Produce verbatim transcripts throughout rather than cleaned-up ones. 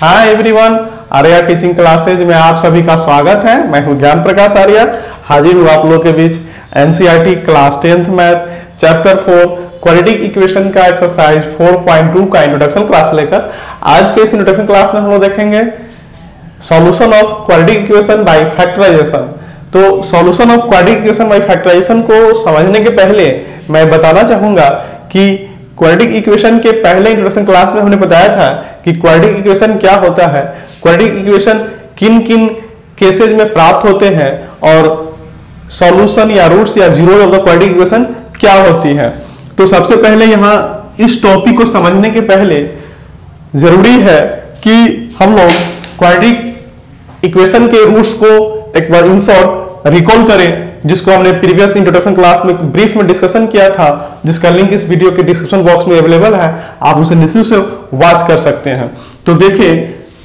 हाय everyone, Arya teaching classes में आप सभी का स्वागत है। मैं हूं ज्ञान प्रकाश आर्या, हाजिर हूं आप लोगों के बीच NCERT class tenth math chapter four quadratic equation का एक्सरसाइज फोर पॉइंट टू का इंट्रोडक्शन क्लास लेकर। आज के इस इंट्रोडक्शन क्लास में हम लोग देखेंगे solution of quadratic equation by factorisation. तो solution of quadratic equation by factorisation को समझने के पहले मैं बताना चाहूंगा कि क्वाड्रेटिक इक्वेशन के पहले इंट्रोडक्शन क्लास में हमने बताया था कि क्वाड्रेटिक इक्वेशन क्या होता है, क्वाड्रेटिक इक्वेशन किन किन केसेज में प्राप्त होते हैं और सॉल्यूशन या रूट्स या zero of the quadratic equation क्या होती है। तो सबसे पहले यहाँ इस टॉपिक को समझने के पहले जरूरी है कि हम लोग क्वाड्रेटिक इक्वेशन के रूट्स को एक बार इन शॉर्ट रिकॉल करें, जिसको हमने प्रीवियस इंट्रोडक्शन क्लास में ब्रीफ में डिस्कशन किया था, जिसका लिंक इस वीडियो के डिस्क्रिप्शन बॉक्स में अवेलेबल है। आप उसे निश्चित से वॉच कर सकते हैं। तो देखिए,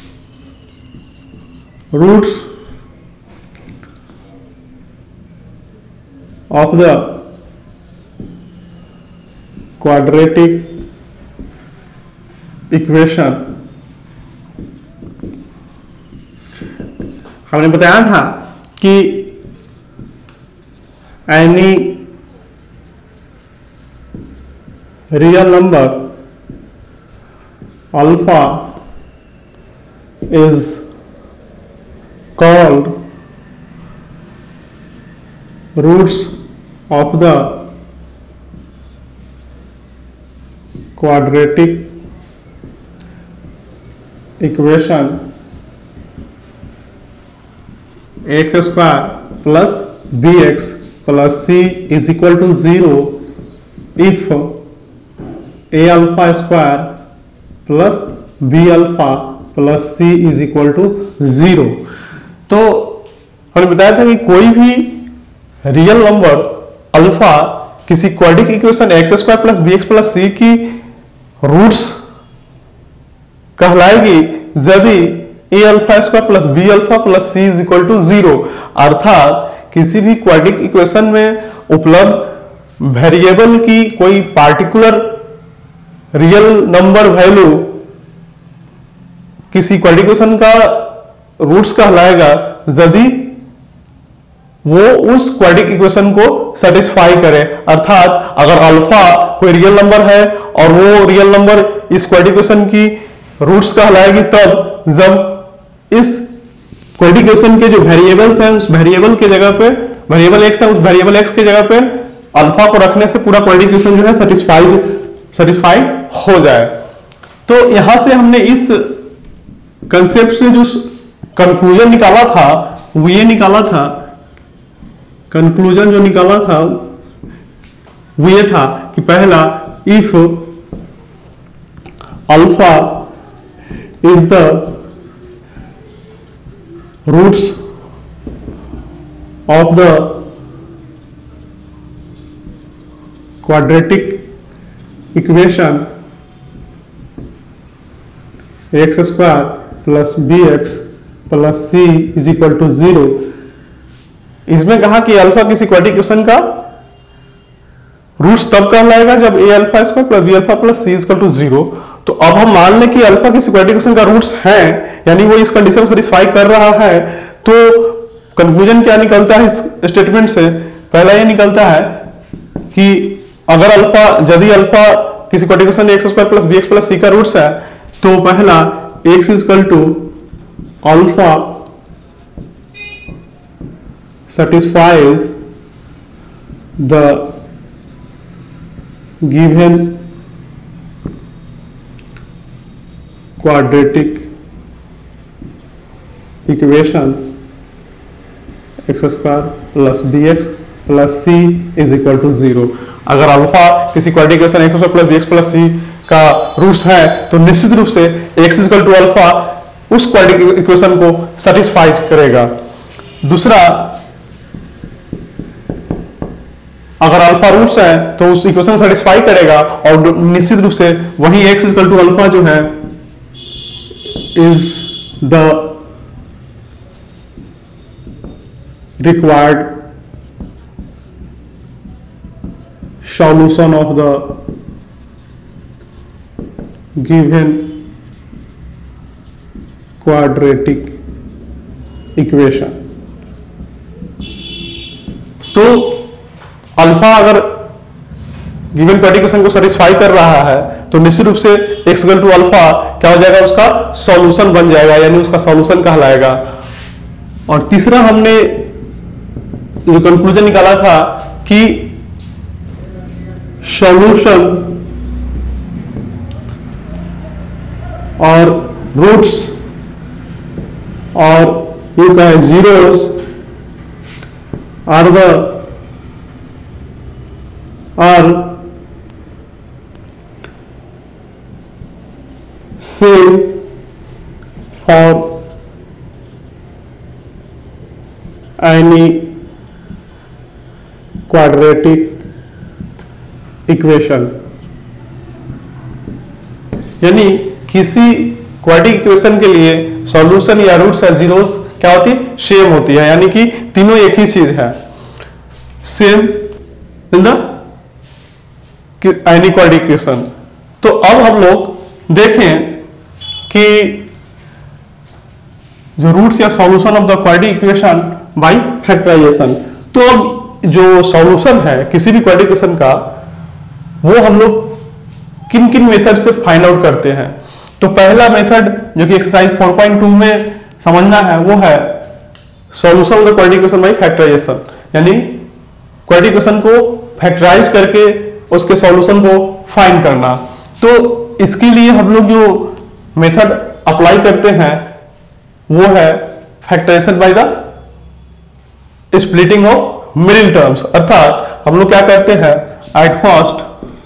roots of the quadratic equation हमने बताया था कि any real number alpha is called roots of the quadratic equation x square plus bx plus c is equal to zero if a alpha square plus b alpha plus c is equal to zero। तो हमने बताया था कि कोई भी real number alpha किसी quadratic equation x square plus b x plus c की roots कहलाएगी यदि a alpha square plus b alpha plus c is equal to zero. अर्थात किसी भी क्वाड्रेटिक इक्वेशन में उपलब्ध वेरिएबल की कोई पार्टिकुलर रियल नंबर वैल्यू किसी क्वाड्रेटिक इक्वेशन का रूट्स कहलाएगा यदि वो उस क्वाड्रेटिक इक्वेशन को सेटिस्फाई करे। अर्थात अगर अल्फा कोई रियल नंबर है और वो रियल नंबर इस क्वाड्रेटिक इक्वेशन की रूट्स कहलाएगी तब जब इस क्वाड्रेटिक इक्वेशन के जो वेरिएबल्स हैं उस वेरिएबल के जगह पे वेरिएबल एक्स है, उस वेरिएबल एक्स के जगह पे अल्फा को रखने से पूरा क्वाड्रेटिक इक्वेशन जो है सेटिस्फाइड सेटिस्फाई हो जाए। तो यहां से हमने इस कंसेप्ट से जो कंक्लूजन निकाला था वो ये निकाला था, कंक्लूजन जो निकाला था वो ये था कि पहला, if alpha is the roots of the quadratic equation x square plus bx plus c is equal to zero। इसमें कहा कि अल्फा किसी क्वाड्रेटिक इक्वेशन का रूट्स तब कहलाएगा जब a alpha square plus b alpha plus c is equal to zero. तो अब हम मान लें कि अल्फा किसी क्वाड्रेटिक इक्वेशन का रूट्स है, यानी वो इस कंडीशन को सेटिस्फाई कर रहा है। तो कंक्लूजन क्या निकलता है इस स्टेटमेंट से? पहला ये निकलता है कि अगर अल्फा यदि अल्फा किसी quadratic equation x square plus b x plus c का रूट्स है तो पहला x is equal to alpha satisfies the given quadratic equation x square plus bx plus c is equal to zero। अगर alpha किसी quadratic equation x square plus bx plus c का roots है तो निश्चित रूप से x is equal to alpha उस quadratic equation को सेटिस्फाइड करेगा। दूसरा, अगर अल्फा रूट्स है तो उस इक्वेशन को सेटिस्फाई करेगा और निश्चित रूप से वही x is equal to alpha जो है is the required solution of the given quadratic equation. तो अल्फा अगर गिवन क्वाड्रेटिक इक्वेशन को सेटिस्फाई कर रहा है तो निश्चित रूप से x इक्वल टू अल्फा क्या हो जाएगा, उसका सॉल्यूशन बन जाएगा, यानी उसका सॉल्यूशन कहलाएगा। और तीसरा हमने जो कंक्लूजन निकाला था कि सॉल्यूशन और रूट्स और यू कहें zeros are the are same for any quadratic equation, यानी किसी क्वाड्रेटिक इक्वेशन के लिए सॉल्यूशन या रूट्स या जीरोस क्या होती है, सेम होती है, यानी कि तीनों एक ही चीज है, same in the any quadratic equation. तो अब हम लोग देखें कि जो रूट्स या solution of the quadratic equation by factorisation. तो अब जो सॉल्यूशन है किसी भी क्वाड्रेटिक इक्वेशन का, वो हम लोग किन किन मेथड से फाइंड आउट करते हैं। तो पहला मेथड जो कि एक्सरसाइज फोर पॉइंट टू में समझना है वो है solution of the quadratic equation by factorisation, यानी क्वाड्रेटिक इक्वेशन को फैक्टराइज करके उसके सॉल्यूशन को फाइंड करना। तो इसके लिए हम लोग जो मेथड अप्लाई करते हैं वो है factorisation by the splitting of middle terms. अर्थात हम लोग क्या करते हैं, एट फर्स्ट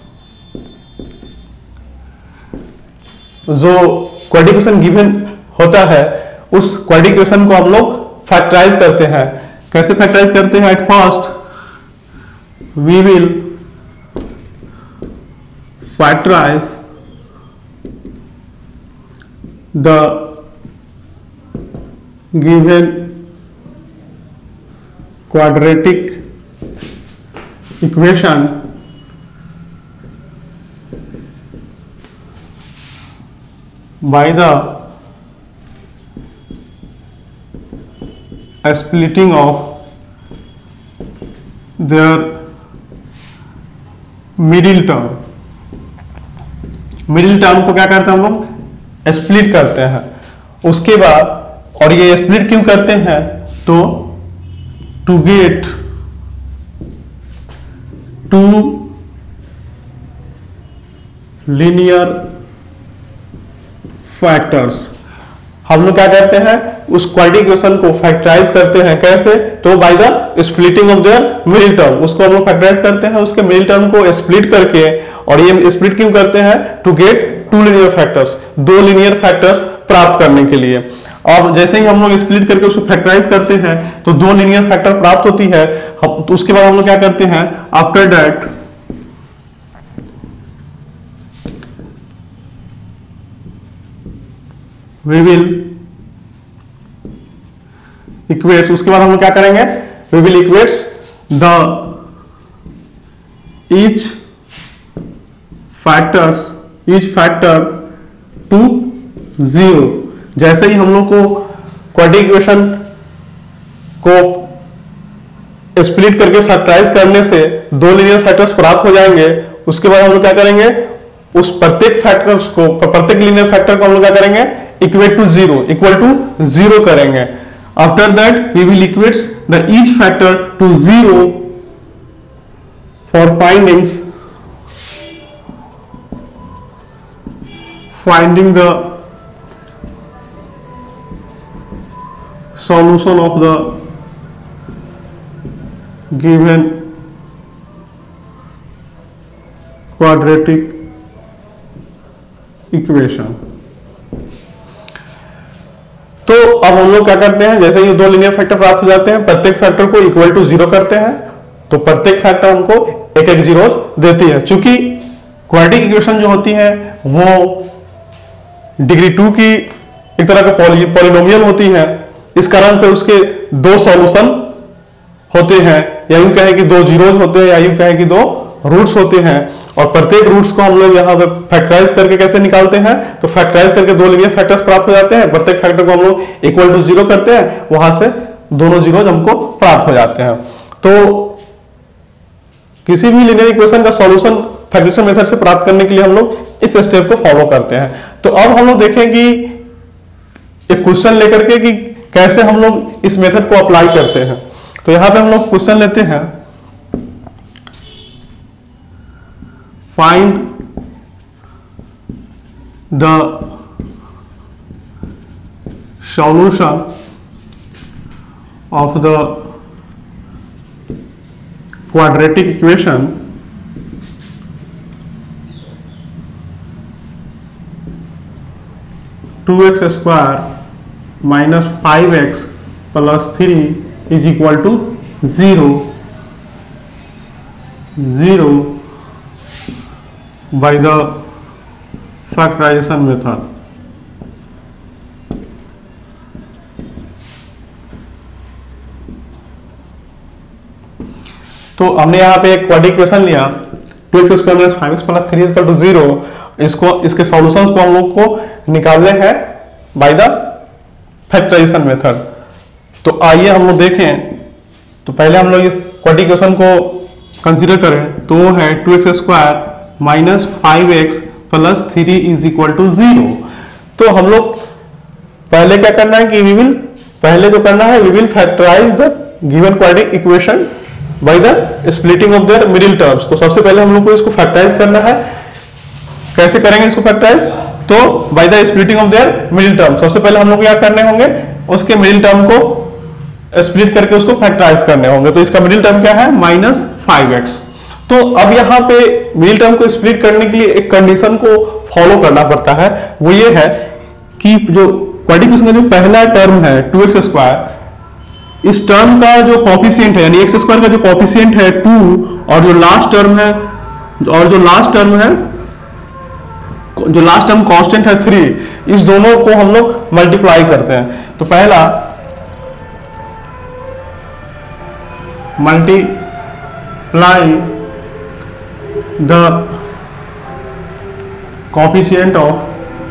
जो क्वाड्रेटिक इक्वेशन गिवन होता है उस क्वाड्रेटिक इक्वेशन को हम लोग फैक्टराइज करते हैं। कैसे फैक्टराइज करते हैं, at first we will factorise the given quadratic equation by the splitting of their middle term। Middle term को क्या करते हैं हम लोग, स्प्लिट करते हैं। उसके बाद, और ये स्प्लिट क्यों करते हैं, तो to get two linear factors. हम लोग क्या करते हैं, उस क्वाड्रेटिक इक्वेशन को फैक्टराइज करते हैं। कैसे, तो by the splitting of their middle term, उसको हम लोग फैक्टराइज करते हैं, उसके मिडिल टर्म को स्प्लिट करके। और ये स्प्लिट क्यों करते हैं, to get two linear factors, दो लीनियर फैक्टर्स प्राप्त करने के लिए। और जैसे ही हम लोग स्प्लिट करके उसको फैक्टराइज करते हैं तो दो लीनियर फैक्टर प्राप्त होती है। तो उसके बाद हम लोग क्या करते हैं, after that we will equate, उसके बाद हम लोग क्या करेंगे, we will equate the each factors each factor to zero। जैसे ही हम लोग को क्वाड्रेटिक इक्वेशन को स्प्लिट करके फैक्टराइज करने से दो लीनियर फैक्टर्स प्राप्त हो जाएंगे, उसके बाद हम लोग क्या करेंगे, उस प्रत्येक फैक्टर्स को प्रत्येक लीनियर फैक्टर को हम लोग क्या करेंगे, equate to zero, equal to zero करेंगे। After that we will equate the each factor to zero for findings finding the solution of the given quadratic equation. तो अब हम लोग क्या करते हैं, जैसे ये दो लीनियर फैक्टर प्राप्त हो जाते हैं, प्रत्येक फैक्टर को इक्वल टू जीरो करते हैं, तो प्रत्येक फैक्टर हमको एक एक जीरोस देती है। चूंकि क्वाड्रेटिक इक्वेशन जो होती है वो डिग्री टू की एक तरह का पॉलिनोमियल होती है, इस कारण से उसके दो सॉल्यूशन होते हैं, या यूं कहें कि दो जीरोस होते हैं, या यूं कहें कि दो रूट्स होते हैं। और प्रत्येक रूट्स को हम लोग यहाँ पे फैक्टराइज करके कैसे निकालते हैं, तो फैक्टराइज करके दो लिनियर फैक्टर्स प्राप्त हो जाते हैं, प्रत्येक फैक्टर को हम लोग इक्वल टू जीरो करते हैं, वहां से दोनों जीरो हमको प्राप्त हो जाते हैं। तो किसी भी लीनियर इक्वेशन का सॉल्यूशन फैक्टराइजेशन मेथड से प्राप्त करने के लिए हम लोग इस स्टेप को फॉलो करते हैं। तो अब हम लोग देखें कि एक क्वेश्चन लेकर के कि कैसे हम लोग इस मेथड को अप्लाई करते हैं। तो यहां पे हम लोग क्वेश्चन लेते हैं, find the solution of the quadratic equation two x square minus five x plus three is equal to zero zero by the factorisation method. तो हमने यहाँ पे एक क्वाड्रेटिक इक्वेशन लिया, two x square minus five x plus three is equal to zero. इसको इसके solutions को हम लोग को निकालने हैं बाय द फैक्टराइजेशन मेथड। तो आइए हम लोग देखें। तो पहले हम लोग इस क्वाड्रेटिक इक्वेशन को कंसीडर करें, तो वो है two x square minus five x plus three is equal to zero. तो हम लोग पहले क्या करना है कि वी विल पहले जो करना है we will factorise the given quadratic equation by the splitting of their middle terms. तो सबसे पहले हम लोग को इसको फैक्टराइज करना है। कैसे करेंगे इसको फैक्टराइज? तो by the splitting of their middle term. सबसे पहले हम लोग क्या करने होंगे, उसके मिडिल टर्म को स्प्लिट करके उसको फैक्टराइज करने होंगे। तो इसका मिडिल टर्म क्या है, माइनस फाइव एक्स। तो अब यहाँ पे मिडिल टर्म को स्प्लिट करने के लिए एक कंडीशन को फॉलो करना पड़ता है, वो ये है कि जो क्वाड्रेटिक इक्वेशन का जो पहला टर्म है टू एक्स स्क्वायर, इस टर्म का जो कोफिशिएंट है यानी एक्स स्क्वायर का जो कोफिशिएंट है टू, और जो लास्ट टर्म है और जो लास्ट टर्म है जो लास्ट टर्म कांस्टेंट है थ्री, इस दोनों को हम लोग मल्टीप्लाई करते हैं। तो पहला multiply the coefficient of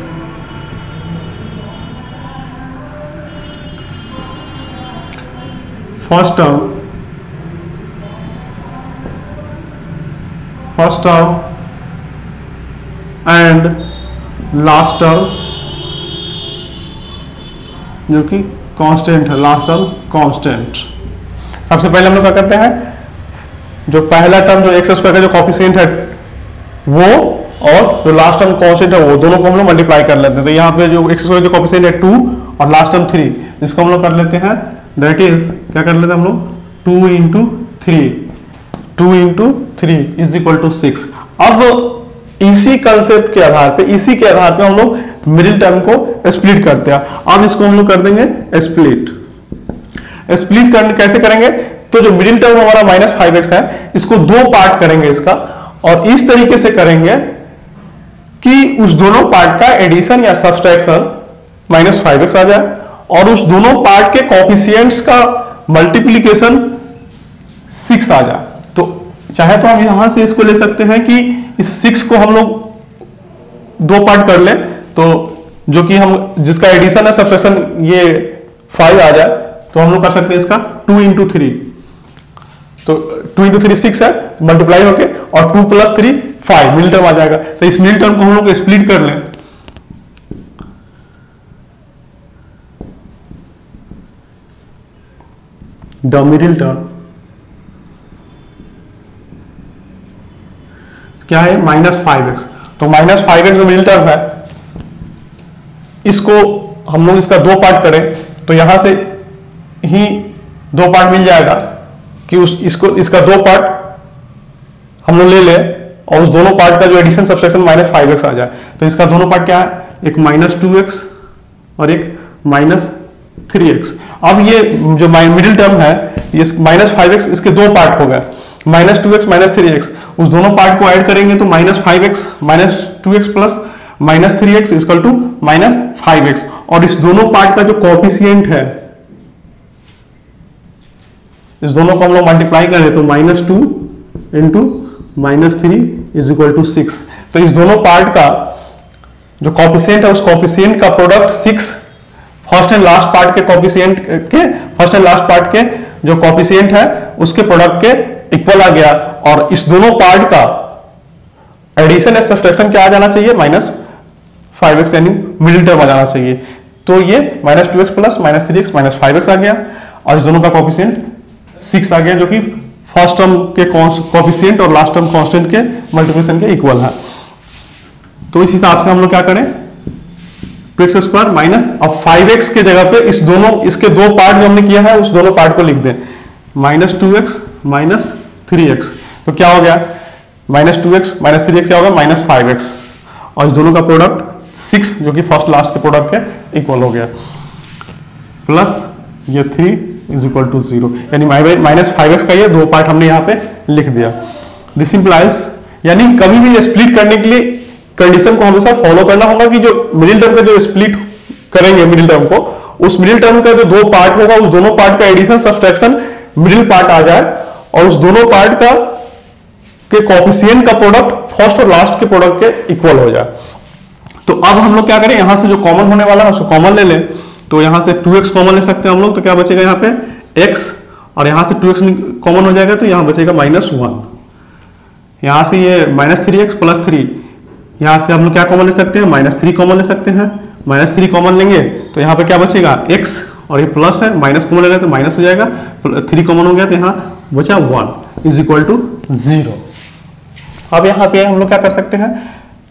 first term first term and last term जो कि कांस्टेंट है, लास्ट टर्म कांस्टेंट। सबसे पहले हम लोग क्या करते हैं, जो पहला टर्म जो एक्स स्क्वायर का जो कोफिशिएंट है वो और जो लास्ट टर्म कांस्टेंट है वो दोनों को हम लोग मल्टीप्लाई कर लेते हैं। तो यहाँ पे जो एक्स स्क्वायर का जो कोफिशिएंट है टू और लास्ट टर्म थ्री, इसको हम लोग कर लेते हैं, दैट इज क्या कर लेते हैं हम लोग, two into three two into three is equal to six. अब इसी कंसेप्ट के आधार पे इसी के आधार पे हम लोग मिडिल टर्म को स्प्लिट करते हैं। अब इसको हम लोग कर देंगे स्प्लिट। स्प्लिट करने कैसे करेंगे, तो जो मिडिल टर्म हमारा माइनस फाइव एक्स है, इसको दो पार्ट करेंगे इसका, और इस तरीके से करेंगे कि उस दोनों पार्ट का एडिशन या सब्सट्रैक्शन माइनस फाइव एक्स आ जाए, और उस दोनों पार्ट के कोफिशिएंट्स का मल्टीप्लीकेशन सिक्स आ जाए। तो चाहे तो हम यहां से इसको ले सकते हैं कि इस सिक्स को हम लोग दो पार्ट कर ले, तो जो कि हम जिसका एडिशन है सब्सट्रैक्शन ये फाइव आ जाए, तो हम लोग कर सकते हैं इसका टू इंटू थ्री। तो टू इंटू थ्री सिक्स है, मल्टीप्लाई होके, और two plus three five, middle term आ जाएगा। तो इस मिडिल टर्म को हम लोग स्प्लिट कर लें। द मिडिल टर्म क्या है, माइनस फाइव एक्स। तो माइनस फाइव एक्स जो मिडिल टर्म है, इसको हम लोग इसका दो पार्ट करें, तो यहां से ही दो पार्ट मिल जाएगा कि उस इसको इसका दो पार्ट हम लोग ले लें, और उस दोनों पार्ट का जो addition subtraction minus five x आ जाए। तो इसका दोनों पार्ट क्या है, एक माइनस टू एक्स और एक माइनस थ्री एक्स। अब ये जो मिडिल टर्म है, ये माइनस फाइव एक्स, इसके दो पार्ट हो गए, minus two x minus three x. उस दोनों पार्ट को ऐड करेंगे तो minus five x minus two x plus minus three x equal to minus five x. और इस दोनों पार्ट का जो कोफिशिएंट है, इस दोनों को हम लोग मल्टीप्लाई करें तो minus two into minus three is equal to six. तो इस दोनों पार्ट का जो कॉफिशिएंट है उस कॉफिशिएंट का product six, first and last part के कॉफिशिएंट के फर्स्ट एंड लास्ट पार्ट के जो कॉफिशिएंट है उसके प्रोडक्ट के इक्वल आ गया। और इस दोनों पार्ट का एडिशन या सब्ट्रैक्शन क्या आ जाना चाहिए, माइनस फाइव एक्स, यानी मिडिल टर्म आ जाना चाहिए। तो ये minus two x plus minus three x minus five x आ गया और इस दोनों का कॉफिशिएंट सिक्स आ गया, जो कि फर्स्ट टर्म के कॉफिशिएंट और लास्ट टर्म कांस्टेंट के मल्टीप्लिकेशन के इक्वल है। तो इस हिसाब से हम लोग क्या करें, टू एक्स स्क्वायर माइनस, अब फाइव एक्स के जगह पे इस दोनों इसके दो पार्ट जो हमने किया है उस दोनों पार्ट को लिख दें, minus two x minus three x. तो क्या हो गया, minus two x minus three x क्या होगा, माइनस फाइव एक्स, और इस दोनों का प्रोडक्ट सिक्स जो कि फर्स्ट लास्ट के प्रोडक्ट के इक्वल हो गया, प्लस ये three is equal to zero, यानी माइनस फाइव एक्स का ये दो पार्ट हमने यहाँ पे लिख दिया। दिस इंप्लाइज, यानी कभी भी स्प्लिट करने के लिए कंडीशन को हमेशा फॉलो करना होगा कि जो मिडिल टर्म का जो स्प्लिट करेंगे मिडिल टर्म को, उस मिडिल टर्म का जो दो पार्ट होगा उस दोनों पार्ट का एडिशन सब्ट्रैक्शन मिडिल पार्ट आ जाए और उस दोनों पार्ट का के कॉफिशिएंट का प्रोडक्ट फर्स्ट और लास्ट के प्रोडक्ट के इक्वल हो जाए। तो अब हम लोग क्या करें, यहां से जो कॉमन होने वाला है उसको कॉमन ले लें। तो यहां से टू एक्स कॉमन ले सकते हैं हम लोग, तो क्या बचेगा यहाँ पे x, और यहां से टू एक्स कॉमन हो जाएगा तो यहां बचेगा माइनस वन। यहां से ये minus three x plus three, यहां से हम लोग क्या कॉमन ले सकते हैं, माइनस थ्री कॉमन ले सकते हैं। माइनस थ्री कॉमन लेंगे तो यहाँ पे क्या बचेगा x, और ये प्लस है, माइनस कॉमन लेंगे तो माइनस हो जाएगा, थ्री कॉमन हो गया तो यहाँ बचा one is equal to zero. अब यहाँ पे हम लोग क्या कर सकते हैं,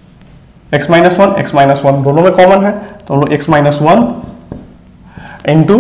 x minus one x minus one दोनों में कॉमन है, तो हम लोग x minus one into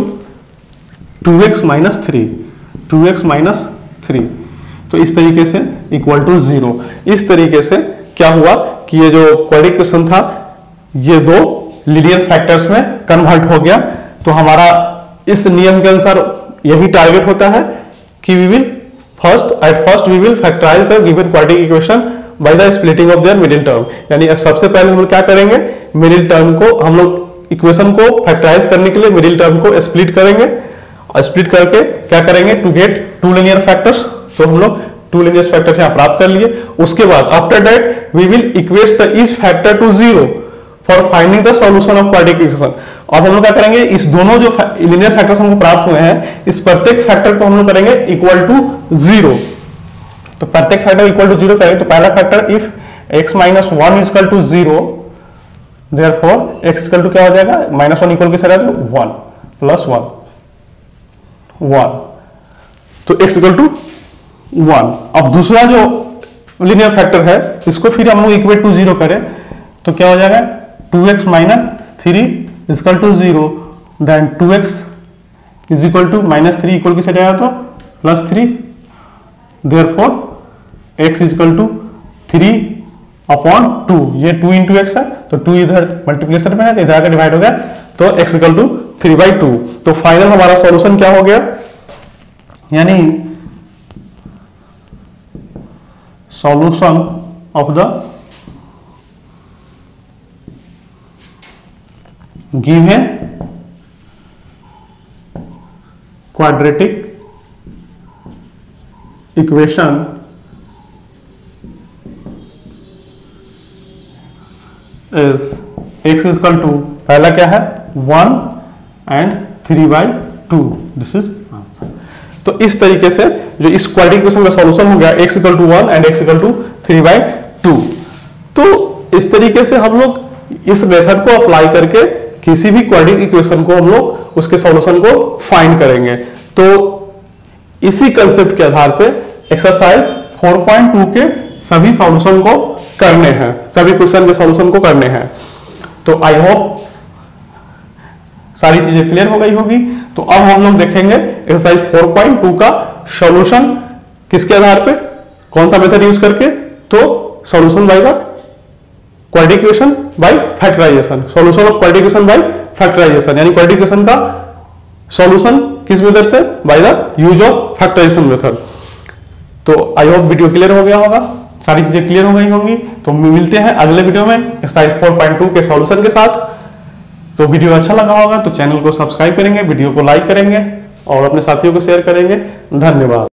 two x minus three, two x minus three, तो इस तरीके से इक्वल टू जीरो। इस तरीके से क्या हुआ कि ये जो क्वाड्रेटिक इक्वेशन था ये दो लीनियर फैक्टर्स में कन्वर्ट हो गया। तो हमारा इस नियम के अनुसार यही टारगेट होता है कि we will first at first we will factorise the given quadratic equation by the splitting of their middle term, यानी सबसे पहले हम लोग क्या करेंगे, मिडिल टर्म को हम लोग इक्वेशन को फैक्टराइज करने के लिए मिडिल टर्म को स्प्लिट करेंगे, और स्प्लिट करके क्या करेंगे, to get two linear factors. तो हम लोग टू लीनियर फैक्टर्स यहाँ प्राप्त कर लिए। उसके बाद after that we will equate the each factor to zero for finding the solution of quadratic equation. और हम लोग क्या करेंगे, इस दोनों जो लीनियर फैक्टर्स हमको प्राप्त हुए हैं इस प्रत्येक फैक्टर को हम लोग करेंगे इक्वल टू जीरो। तो प्रत्येक फैक्टर इक्वल टू जीरो करेंगे, तो पहला factor if x minus one is equal to zero, therefore x equal to क्या हो जाएगा, माइनस वन इक्वल किस रहेगा, तो वन प्लस वन वन, तो x इक्वल टू वन। अब दूसरा जो लीनियर फैक्टर है इसको फिर हम लोग इक्वेट टू जीरो करें तो क्या हो जाएगा, two x minus three is equal to zero, then two x is equal to minus three equal किस रहेगा, तो plus three, therefore x is equal to three upon two, ये टू इंटू एक्स है तो टू इधर multiplication में है तो इधर आकर डिवाइड हो गया, तो x equal to three by two. तो फाइनल हमारा सॉल्यूशन क्या हो गया, यानी solution of the given quadratic equation is x is equal to, पहला क्या है one and three by two, this is answer. तो इस तरीके से जो इस क्वाड्रेटिक इक्वेशन का सॉल्यूशन हो गया x equal to one and x equal to three by two. तो इस तरीके से हम लोग इस मेथड को अप्लाई करके किसी भी क्वाड्रेटिक इक्वेशन को हम लोग उसके सॉल्यूशन को फाइंड करेंगे। तो इसी कंसेप्ट के आधार पे एक्सरसाइज फोर पॉइंट टू के सभी सॉल्यूशन को करने हैं, सभी क्वेश्चन के सॉल्यूशन को करने हैं। तो आई होप सारी चीजें क्लियर हो गई होगी। तो अब हम लोग देखेंगे एक्सरसाइज फोर पॉइंट टू का सॉल्यूशन किसके आधार पे, कौन सा मेथड यूज करके, तो solution by the quadratic equation by factorisation, solution of quadratic equation by factorisation, यानी क्वाड्रेटिक इक्वेशन का सॉल्यूशन किस मेथड से, by the use of factorisation method. तो आई होप वीडियो क्लियर हो गया होगा, सारी चीजें क्लियर हो गई होंगी। तो मिलते हैं अगले वीडियो में एक्सरसाइज फोर पॉइंट टू के सॉल्यूशन के साथ। तो वीडियो अच्छा लगा होगा तो चैनल को सब्सक्राइब करेंगे, वीडियो को लाइक करेंगे और अपने साथियों को शेयर करेंगे। धन्यवाद।